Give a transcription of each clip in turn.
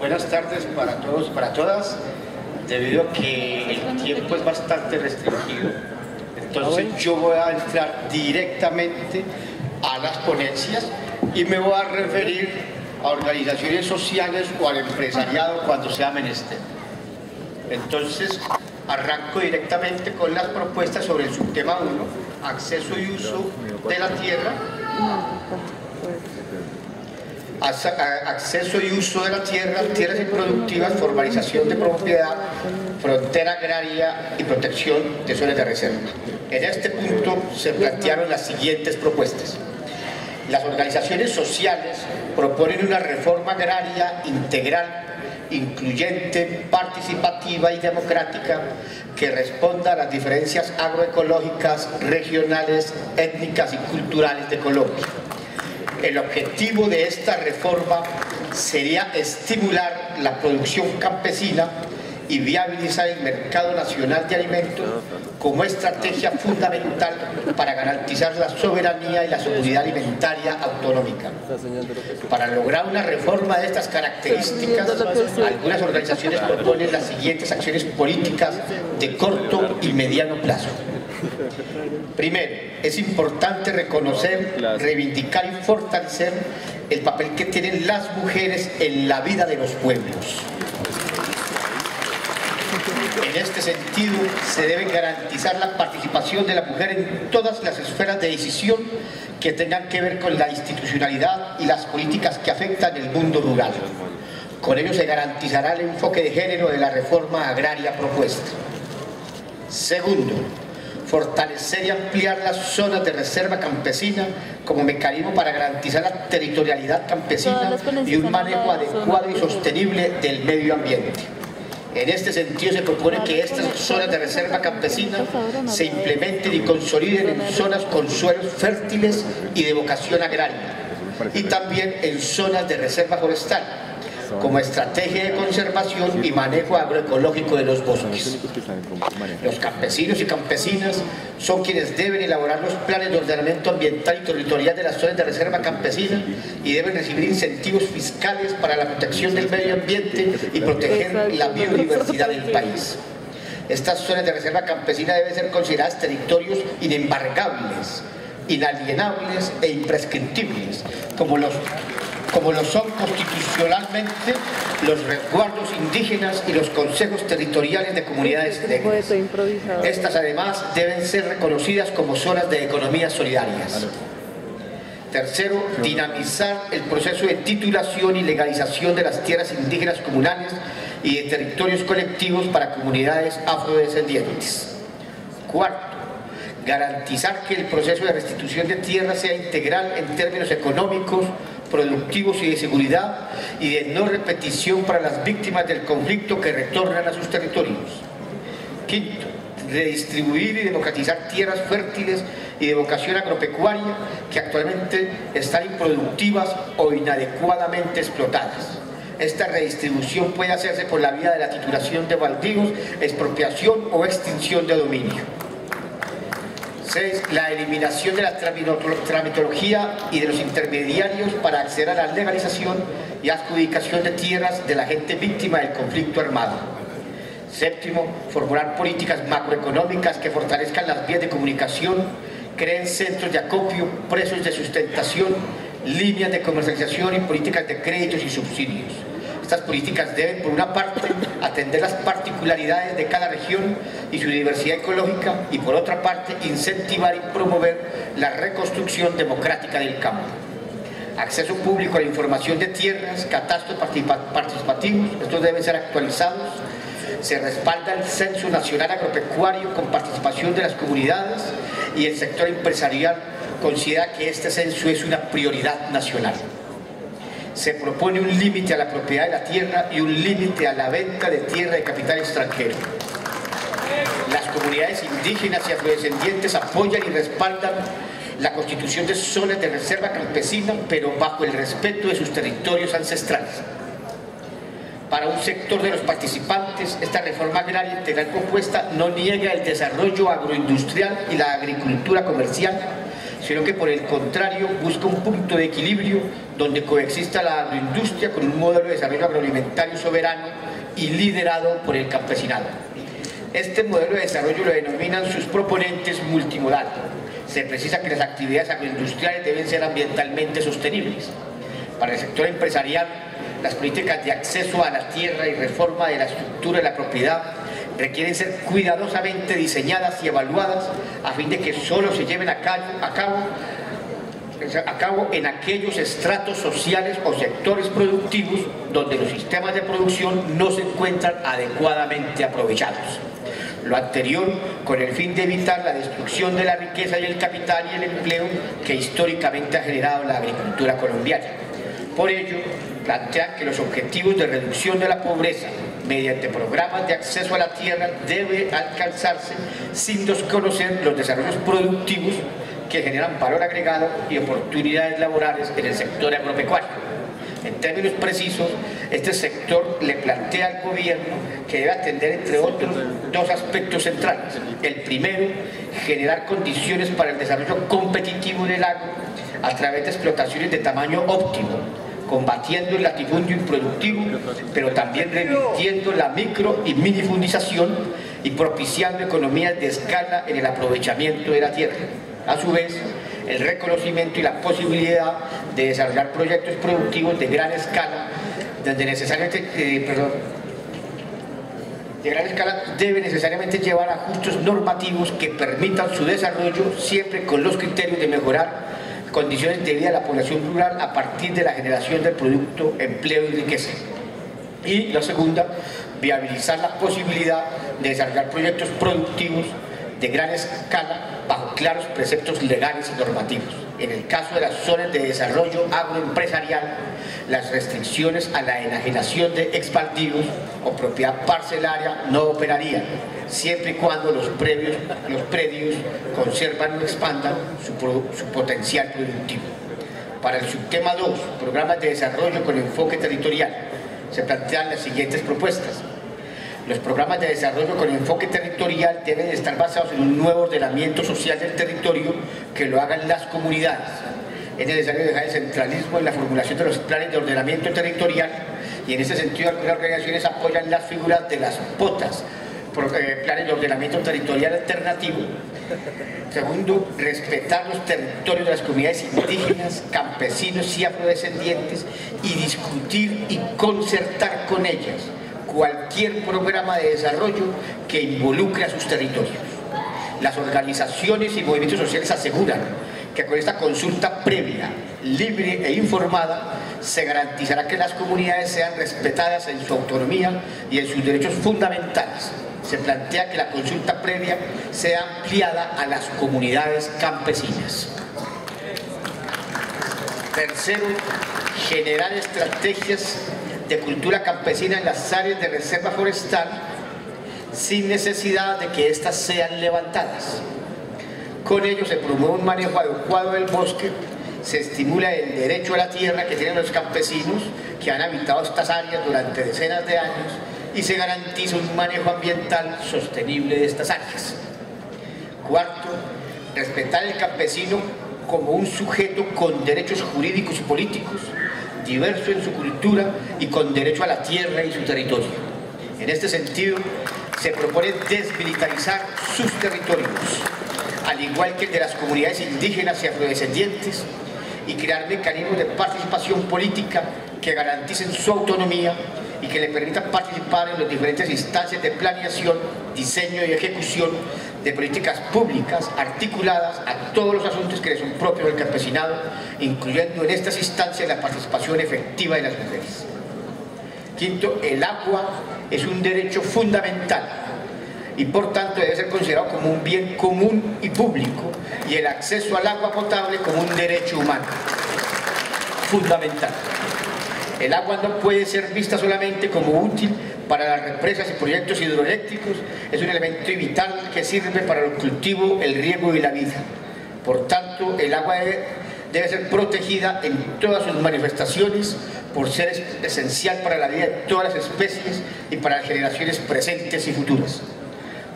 Buenas tardes para todos y para todas. Debido a que el tiempo es bastante restringido, entonces yo voy a entrar directamente a las ponencias y me voy a referir a organizaciones sociales o al empresariado cuando sea menester. Entonces arranco directamente con las propuestas sobre el subtema 1, acceso y uso de la tierra. Acceso y uso de la tierra, tierras improductivas, formalización de propiedad, frontera agraria y protección de zonas de reserva. En este punto se plantearon las siguientes propuestas. Las organizaciones sociales proponen una reforma agraria integral, incluyente, participativa y democrática que responda a las diferencias agroecológicas, regionales, étnicas y culturales de Colombia. El objetivo de esta reforma sería estimular la producción campesina y viabilizar el mercado nacional de alimentos como estrategia fundamental para garantizar la soberanía y la seguridad alimentaria autonómica. Para lograr una reforma de estas características, algunas organizaciones proponen las siguientes acciones políticas de corto y mediano plazo. Primero, es importante reconocer, reivindicar y fortalecer el papel que tienen las mujeres en la vida de los pueblos. En este sentido, se debe garantizar la participación de la mujer en todas las esferas de decisión que tengan que ver con la institucionalidad y las políticas que afectan el mundo rural. Con ello se garantizará el enfoque de género de la reforma agraria propuesta. Segundo, fortalecer y ampliar las zonas de reserva campesina como mecanismo para garantizar la territorialidad campesina y un manejo adecuado y sostenible del medio ambiente. En este sentido se propone que estas zonas de reserva campesina se implementen y consoliden en zonas con suelos fértiles y de vocación agraria, y también en zonas de reserva forestal, como estrategia de conservación y manejo agroecológico de los bosques. Los campesinos y campesinas son quienes deben elaborar los planes de ordenamiento ambiental y territorial de las zonas de reserva campesina y deben recibir incentivos fiscales para la protección del medio ambiente y proteger la biodiversidad del país. Estas zonas de reserva campesina deben ser consideradas territorios inembargables, inalienables e imprescriptibles, como lo son constitucionalmente los resguardos indígenas y los consejos territoriales de comunidades negras. Estas además deben ser reconocidas como zonas de economías solidarias. Tercero, dinamizar el proceso de titulación y legalización de las tierras indígenas comunales y de territorios colectivos para comunidades afrodescendientes. Cuarto, garantizar que el proceso de restitución de tierra sea integral en términos económicos, productivos y de seguridad y de no repetición para las víctimas del conflicto que retornan a sus territorios. Quinto, redistribuir y democratizar tierras fértiles y de vocación agropecuaria que actualmente están improductivas o inadecuadamente explotadas. Esta redistribución puede hacerse por la vía de la titulación de baldíos, expropiación o extinción de dominio. 6. La eliminación de la tramitología y de los intermediarios para acceder a la legalización y adjudicación de tierras de la gente víctima del conflicto armado. Séptimo, formular políticas macroeconómicas que fortalezcan las vías de comunicación, creen centros de acopio, precios de sustentación, líneas de comercialización y políticas de créditos y subsidios. Estas políticas deben, por una parte, atender las particularidades de cada región y su diversidad ecológica y, por otra parte, incentivar y promover la reconstrucción democrática del campo. Acceso público a la información de tierras, catastros participativos, estos deben ser actualizados. Se respalda el Censo Nacional Agropecuario con participación de las comunidades y el sector empresarial considera que este censo es una prioridad nacional. Se propone un límite a la propiedad de la tierra y un límite a la venta de tierra de capital extranjero. Las comunidades indígenas y afrodescendientes apoyan y respaldan la constitución de zonas de reserva campesina, pero bajo el respeto de sus territorios ancestrales. Para un sector de los participantes, esta reforma agraria integral propuesta no niega el desarrollo agroindustrial y la agricultura comercial, sino que por el contrario busca un punto de equilibrio donde coexista la agroindustria con un modelo de desarrollo agroalimentario soberano y liderado por el campesinado. Este modelo de desarrollo lo denominan sus proponentes multimodal. Se precisa que las actividades agroindustriales deben ser ambientalmente sostenibles. Para el sector empresarial, las políticas de acceso a la tierra y reforma de la estructura de la propiedad requieren ser cuidadosamente diseñadas y evaluadas a fin de que solo se lleven a cabo en aquellos estratos sociales o sectores productivos donde los sistemas de producción no se encuentran adecuadamente aprovechados. Lo anterior con el fin de evitar la destrucción de la riqueza y el capital y el empleo que históricamente ha generado la agricultura colombiana. Por ello, plantean que los objetivos de reducción de la pobreza mediante programas de acceso a la tierra deben alcanzarse sin desconocer los desarrollos productivos que generan valor agregado y oportunidades laborales en el sector agropecuario. En términos precisos, este sector le plantea al gobierno que debe atender, entre otros, dos aspectos centrales. El primero, generar condiciones para el desarrollo competitivo del agro a través de explotaciones de tamaño óptimo, combatiendo el latifundio improductivo, pero también revirtiendo la micro y minifundización y propiciando economías de escala en el aprovechamiento de la tierra. A su vez, el reconocimiento y la posibilidad de desarrollar proyectos productivos de gran escala, donde debe necesariamente llevar ajustes normativos que permitan su desarrollo siempre con los criterios de mejorar condiciones de vida de la población rural a partir de la generación del producto, empleo y riqueza. Y la segunda, viabilizar la posibilidad de desarrollar proyectos productivos de gran escala bajo claros preceptos legales y normativos. En el caso de las zonas de desarrollo agroempresarial, las restricciones a la enajenación de expaldivos o propiedad parcelaria no operarían, siempre y cuando los predios conservan o expandan su potencial productivo. Para el subtema 2, programas de desarrollo con enfoque territorial, se plantean las siguientes propuestas. Los programas de desarrollo con enfoque territorial deben estar basados en un nuevo ordenamiento social del territorio que lo hagan las comunidades. Es necesario dejar el centralismo en la formulación de los planes de ordenamiento territorial y en ese sentido algunas organizaciones apoyan las figuras de las POTAS, planes de ordenamiento territorial alternativo. Segundo, respetar los territorios de las comunidades indígenas, campesinos y afrodescendientes y discutir y concertar con ellas cualquier programa de desarrollo que involucre a sus territorios. Las organizaciones y movimientos sociales aseguran que con esta consulta previa, libre e informada, se garantizará que las comunidades sean respetadas en su autonomía y en sus derechos fundamentales. Se plantea que la consulta previa sea ampliada a las comunidades campesinas. Tercero, generar estrategias de cultura campesina en las áreas de reserva forestal sin necesidad de que éstas sean levantadas. Con ello se promueve un manejo adecuado del bosque, se estimula el derecho a la tierra que tienen los campesinos que han habitado estas áreas durante decenas de años y se garantiza un manejo ambiental sostenible de estas áreas. Cuarto, respetar al campesino como un sujeto con derechos jurídicos y políticos, diverso en su cultura y con derecho a la tierra y su territorio. En este sentido, se propone desmilitarizar sus territorios, al igual que el de las comunidades indígenas y afrodescendientes, y crear mecanismos de participación política que garanticen su autonomía y que le permitan participar en las diferentes instancias de planeación, diseño y ejecución de políticas públicas articuladas a todos los asuntos que le son propios del campesinado, incluyendo en estas instancias la participación efectiva de las mujeres. Quinto, el agua es un derecho fundamental y por tanto debe ser considerado como un bien común y público, y el acceso al agua potable como un derecho humano fundamental. El agua no puede ser vista solamente como útil para las represas y proyectos hidroeléctricos, es un elemento vital que sirve para el cultivo, el riego y la vida. Por tanto, el agua debe ser protegida en todas sus manifestaciones por ser esencial para la vida de todas las especies y para las generaciones presentes y futuras.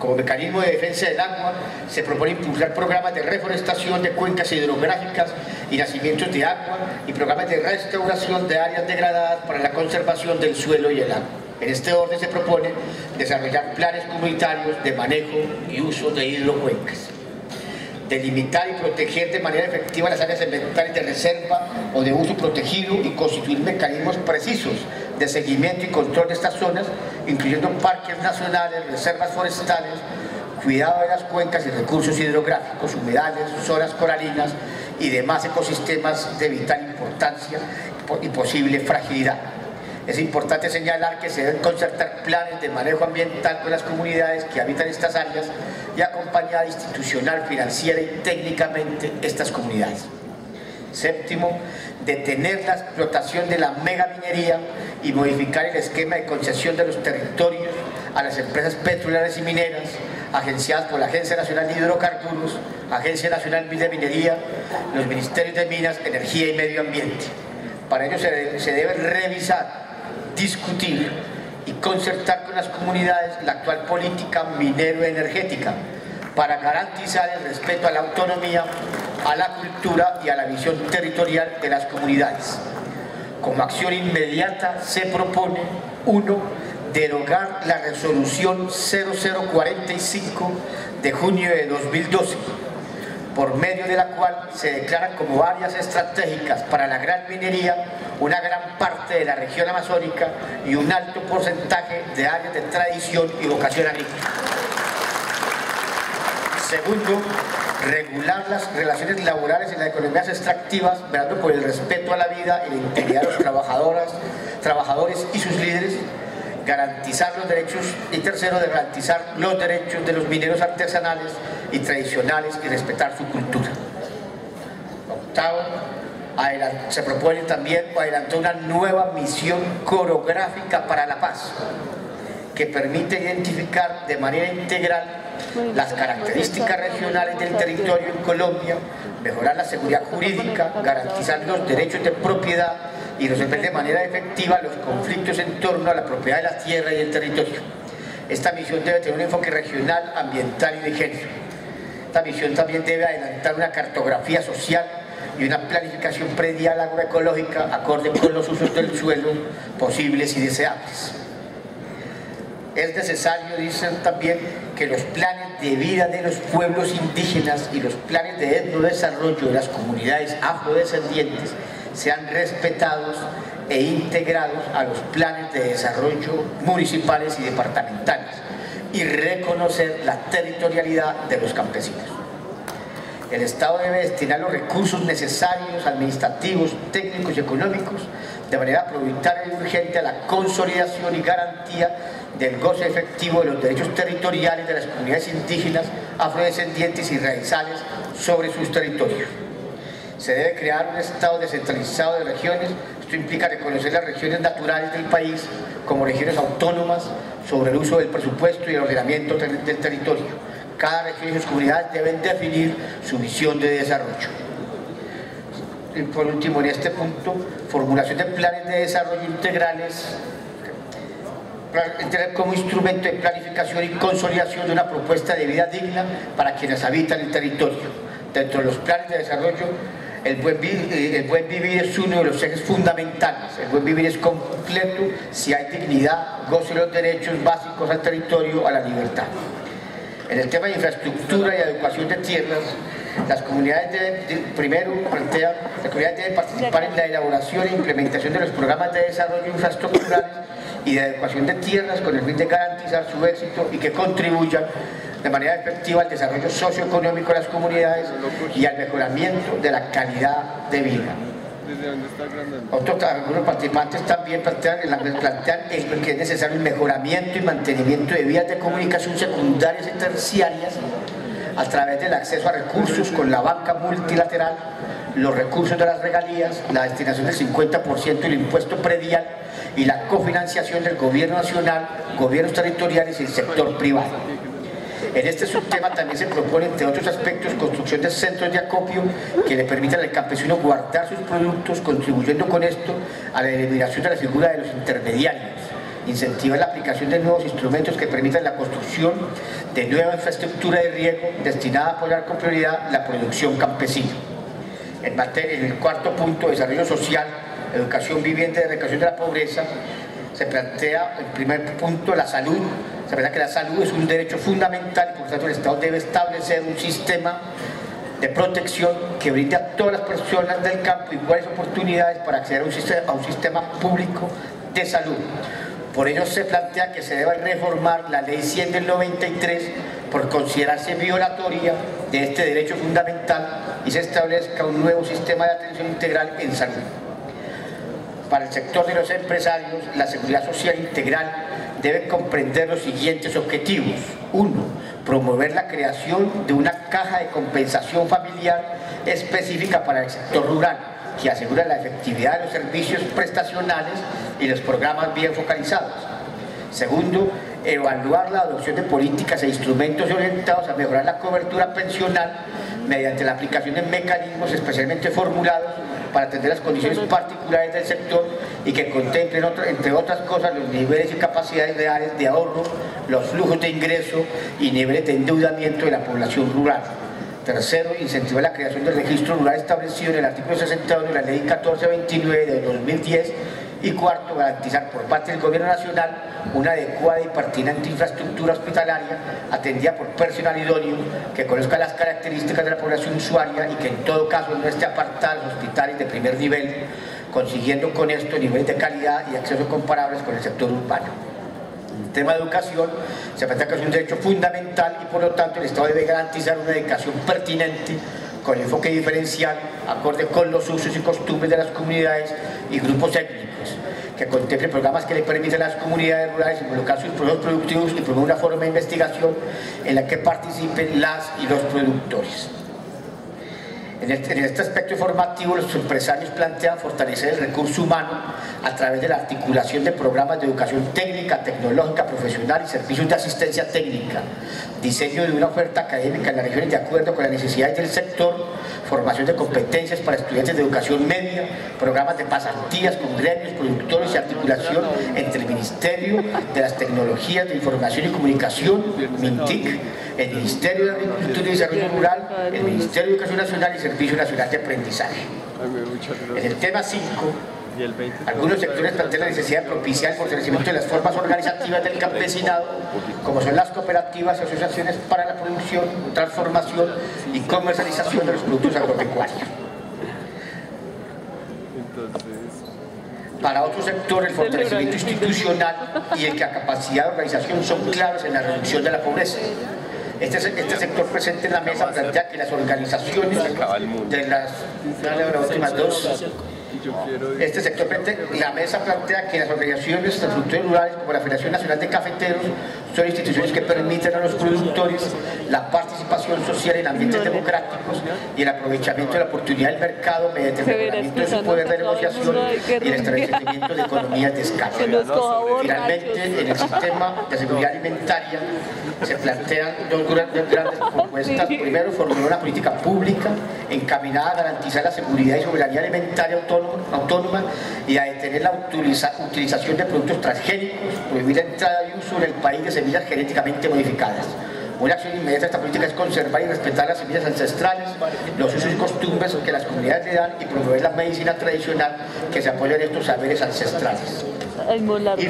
Como mecanismo de defensa del agua, se propone impulsar programas de reforestación de cuencas hidrográficas y nacimientos de agua y programas de restauración de áreas degradadas para la conservación del suelo y el agua. En este orden se propone desarrollar planes comunitarios de manejo y uso de hidrocuencas. Delimitar y proteger de manera efectiva las áreas ambientales de reserva o de uso protegido y constituir mecanismos precisos de seguimiento y control de estas zonas, incluyendo parques nacionales, reservas forestales, cuidado de las cuencas y recursos hidrográficos, humedales, zonas coralinas y demás ecosistemas de vital importancia y posible fragilidad. Es importante señalar que se deben concertar planes de manejo ambiental con las comunidades que habitan estas áreas y acompañar institucional, financiera y técnicamente estas comunidades. Séptimo, detener la explotación de la megaminería y modificar el esquema de concesión de los territorios a las empresas petroleras y mineras agenciadas por la Agencia Nacional de Hidrocarburos, Agencia Nacional de Minería, los Ministerios de Minas, Energía y Medio Ambiente. Para ello se debe revisar, discutir y concertar con las comunidades la actual política minero-energética para garantizar el respeto a la autonomía, a la cultura y a la visión territorial de las comunidades. Como acción inmediata se propone: 1. Derogar la resolución 0045 de junio de 2012, por medio de la cual se declaran como áreas estratégicas para la gran minería una gran parte de la región amazónica y un alto porcentaje de áreas de tradición y vocación agrícola. Segundo, regular las relaciones laborales en las economías extractivas, velando por el respeto a la vida y la integridad de los trabajadores y sus líderes, garantizar los derechos, y tercero, de garantizar los derechos de los mineros artesanales y tradicionales y respetar su cultura. Octavo, se propone también adelantar una nueva misión coreográfica para la paz, que permite identificar de manera integral las características regionales del territorio en Colombia, mejorar la seguridad jurídica, garantizar los derechos de propiedad y resolver de manera efectiva los conflictos en torno a la propiedad de la tierra y el territorio. Esta misión debe tener un enfoque regional, ambiental y de género. Esta misión también debe adelantar una cartografía social y una planificación predial agroecológica acorde con los usos del suelo posibles y deseables. Es necesario, dicen también, que los planes de vida de los pueblos indígenas y los planes de etnodesarrollo de las comunidades afrodescendientes sean respetados e integrados a los planes de desarrollo municipales y departamentales y reconocer la territorialidad de los campesinos. El Estado debe destinar los recursos necesarios, administrativos, técnicos y económicos de manera prioritaria y urgente a la consolidación y garantía del goce efectivo de los derechos territoriales de las comunidades indígenas, afrodescendientes y raizales sobre sus territorios. Se debe crear un Estado descentralizado de regiones. Esto implica reconocer las regiones naturales del país como regiones autónomas sobre el uso del presupuesto y el ordenamiento del territorio. Cada región y sus comunidades deben definir su visión de desarrollo. Y por último, en este punto, formulación de planes de desarrollo integrales como instrumento de planificación y consolidación de una propuesta de vida digna para quienes habitan el territorio. Dentro de los planes de desarrollo, el buen vivir es uno de los ejes fundamentales. El buen vivir es completo si hay dignidad, goce de los derechos básicos al territorio, a la libertad. En el tema de infraestructura y adecuación de tierras, las comunidades deben participar en la elaboración e implementación de los programas de desarrollo infraestructurales y de adecuación de tierras con el fin de garantizar su éxito y que contribuyan de manera efectiva al desarrollo socioeconómico de las comunidades y al mejoramiento de la calidad de vida. Algunos participantes también plantean que es necesario el mejoramiento y mantenimiento de vías de comunicación secundarias y terciarias a través del acceso a recursos con la banca multilateral, los recursos de las regalías, la destinación del 50% del impuesto predial y la cofinanciación del gobierno nacional, gobiernos territoriales y el sector privado. En este subtema también se propone, entre otros aspectos, construcción de centros de acopio que le permitan al campesino guardar sus productos, contribuyendo con esto a la eliminación de la figura de los intermediarios incentivar la aplicación de nuevos instrumentos que permitan la construcción de nueva infraestructura de riego destinada a apoyar con prioridad la producción campesina. En el cuarto punto, desarrollo social, educación, vivienda y erradicación de la pobreza, se plantea, en primer punto, la salud. Se plantea que la salud es un derecho fundamental y por tanto el Estado debe establecer un sistema de protección que brinde a todas las personas del campo iguales oportunidades para acceder a un sistema público de salud. Por ello se plantea que se deba reformar la Ley 100 del 93 por considerarse violatoria de este derecho fundamental y se establezca un nuevo sistema de atención integral en salud. Para el sector de los empresarios, la seguridad social integral debe comprender los siguientes objetivos. 1. Promover la creación de una caja de compensación familiar específica para el sector rural, que asegura la efectividad de los servicios prestacionales y los programas bien focalizados. Segundo, evaluar la adopción de políticas e instrumentos orientados a mejorar la cobertura pensional mediante la aplicación de mecanismos especialmente formulados para atender las condiciones particulares del sector y que contemplen, entre otras cosas, los niveles y capacidades reales de ahorro, los flujos de ingreso y niveles de endeudamiento de la población rural. Tercero, incentivar la creación del registro rural establecido en el artículo 61 de la Ley 1429 de 2010. Y cuarto, garantizar por parte del Gobierno Nacional una adecuada y pertinente infraestructura hospitalaria atendida por personal idóneo que conozca las características de la población usuaria y que en todo caso no esté apartada de los hospitales de primer nivel, consiguiendo con esto niveles de calidad y acceso comparables con el sector urbano. En el tema de educación, se plantea que es un derecho fundamental y por lo tanto el Estado debe garantizar una educación pertinente con enfoque diferencial, acorde con los usos y costumbres de las comunidades y grupos étnicos, que contemple programas que le permitan a las comunidades rurales involucrar sus procesos productivos y promover una forma de investigación en la que participen las y los productores. En este aspecto formativo, los empresarios plantean fortalecer el recurso humano a través de la articulación de programas de educación técnica, tecnológica, profesional y servicios de asistencia técnica, diseño de una oferta académica en las regiones de acuerdo con las necesidades del sector, formación de competencias para estudiantes de educación media, programas de pasantías con gremios, productores y articulación entre el Ministerio de las Tecnologías de Información y Comunicación, MINTIC, el Ministerio de Agricultura y Desarrollo Rural, el Ministerio de Educación Nacional y Servicio Nacional de Aprendizaje. En el tema 5, algunos sectores plantean la necesidad de propiciar el fortalecimiento de las formas organizativas del campesinado, como son las cooperativas y asociaciones para la producción, transformación y comercialización de los productos agropecuarios. Para otro sector, el fortalecimiento institucional y el que la capacidad de organización son claves en la reducción de la pobreza. Este sector presente en la mesa plantea que las organizaciones de las últimas dos. Este sector la mesa plantea que las organizaciones de productores rurales como la Federación Nacional de Cafeteros son instituciones que permiten a los productores la participación social en ambientes democráticos y el aprovechamiento de la oportunidad del mercado mediante el mejoramiento de su poder de negociación y el establecimiento de economías de escala. Finalmente, en el sistema de seguridad alimentaria se plantean dos grandes propuestas. Primero, formular una política pública encaminada a garantizar la seguridad y soberanía alimentaria autónoma y a detener la utilización de productos transgénicos, prohibir la entrada y uso en el país de semillas genéticamente modificadas. Una acción inmediata de esta política es conservar y respetar las semillas ancestrales, los usos y costumbres que las comunidades le dan y promover la medicina tradicional que se apoya en estos saberes ancestrales. Y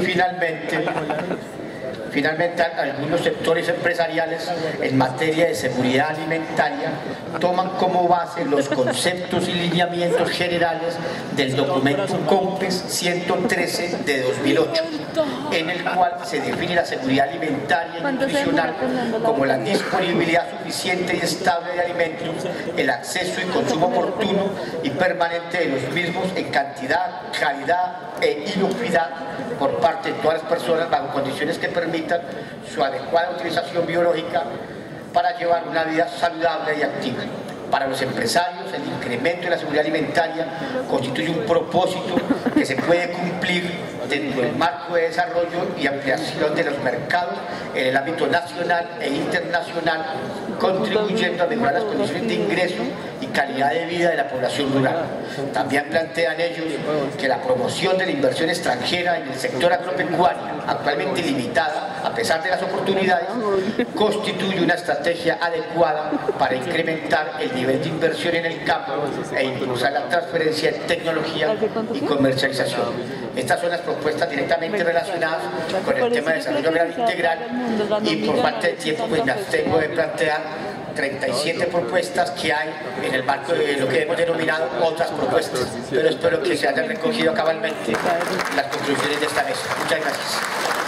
finalmente, algunos sectores empresariales en materia de seguridad alimentaria toman como base los conceptos y lineamientos generales del documento COMPES 113 de 2008, en el cual se define la seguridad alimentaria y nutricional como la disponibilidad suficiente y estable de alimentos, el acceso y consumo oportuno y permanente de los mismos en cantidad, calidad e inocuidad por parte de todas las personas bajo condiciones que permitan su adecuada utilización biológica para llevar una vida saludable y activa. Para los empresarios, el incremento de la seguridad alimentaria constituye un propósito que se puede cumplir dentro del marco de desarrollo y ampliación de los mercados en el ámbito nacional e internacional, contribuyendo a mejorar las condiciones de ingreso y calidad de vida de la población rural. También plantean ellos que la promoción de la inversión extranjera en el sector agropecuario, actualmente limitada a pesar de las oportunidades, constituye una estrategia adecuada para incrementar el nivel de inversión en el campo e impulsar la transferencia de tecnología y comercialización. Estas son las propuestas directamente relacionadas con el tema de desarrollo agrario integral, y por falta de tiempo pues me abstengo de plantear 37 propuestas que hay en el marco de lo que hemos denominado otras propuestas, pero espero que se hayan recogido cabalmente las conclusiones de esta mesa. Muchas gracias.